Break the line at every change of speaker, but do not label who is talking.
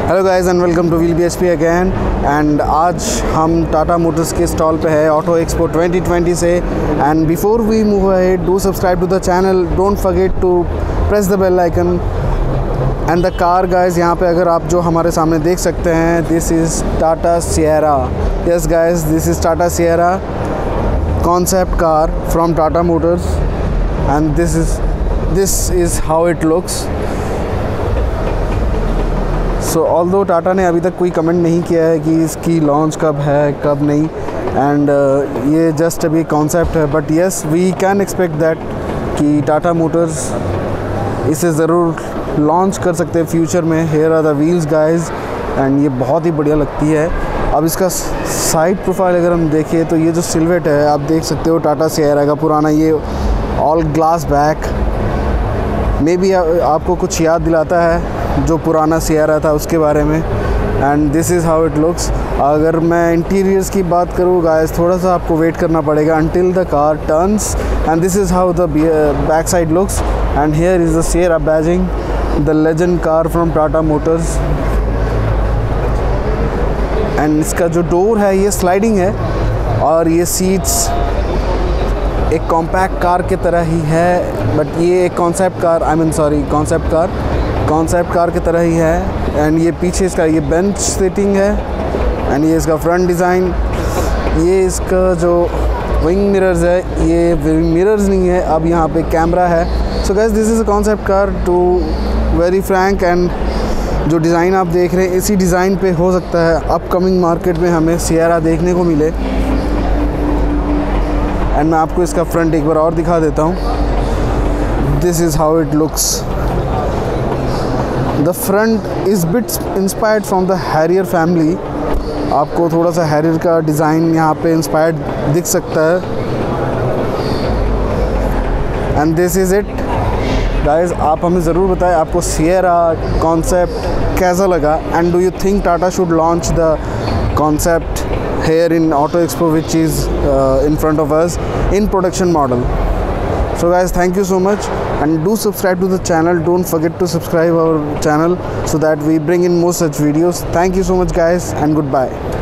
Hello guys and welcome to wheel BHP again. And आज हम Tata Motors के stall पे है ऑटो एक्सपो 2020 से। And before we move ahead, do subscribe to the channel, don't forget to press the bell icon and the car. Guys यहाँ पे अगर आप जो हमारे सामने देख सकते हैं, this is Tata Sierra. Yes guys, this is Tata Sierra concept car from Tata Motors, and this is how it looks. So although Tata ने अभी तक कोई कमेंट नहीं किया है कि इसकी लॉन्च कब है कब नहीं, एंड ये जस्ट अभी कॉन्सेप्ट है, but yes we can expect that कि टाटा मोटर्स इसे ज़रूर लॉन्च कर सकते हैं फ्यूचर में। Here are the wheels guys, and ये बहुत ही बढ़िया लगती है। अब इसका साइड प्रोफाइल अगर हम देखें तो ये जो सिल्वेट है आप देख सकते हो टाटा सिएरा का पुराना, ये ऑल ग्लास बैक मे भी आपको कुछ याद दिलाता है जो पुराना सिएरा था उसके बारे में। And this is how it looks. अगर मैं इंटीरियर्स की बात करूँ गाइस, थोड़ा सा आपको वेट करना पड़ेगा until the car turns, and this is how the back side looks. And here is the Sierra badging, the legend car from Tata Motors. And इसका जो डोर है ये स्लाइडिंग है, और ये सीट्स एक कॉम्पैक्ट कार की तरह ही है, बट ये एक कॉन्सेप्ट कार की तरह ही है। एंड ये पीछे इसका ये बेंच सीटिंग है, एंड ये इसका फ्रंट डिज़ाइन। ये इसका जो विंग मिरर्स है, ये विंग मिरर्स नहीं है, अब यहाँ पे कैमरा है। So guys, this is a concept car to very frank. And जो डिज़ाइन आप देख रहे हैं, इसी डिज़ाइन पे हो सकता है अपकमिंग मार्केट में हमें सिएरा देखने को मिले। एंड मैं आपको इसका फ्रंट एक बार और दिखा देता हूँ। This is how it looks. The front is bit inspired from the Harrier family. आपको थोड़ा सा हैरियर का डिज़ाइन यहाँ पे इंस्पायर्ड दिख सकता है। And this is it guys. आप हमें ज़रूर बताएं आपको सिएरा कॉन्सेप्ट कैसा लगा, and do you think Tata should launch the concept here in auto expo which is in front of us in production model. So guys, thank you so much, and do subscribe to the channel. Don't forget to subscribe our channel so that we bring in more such videos. Thank you so much guys, and goodbye.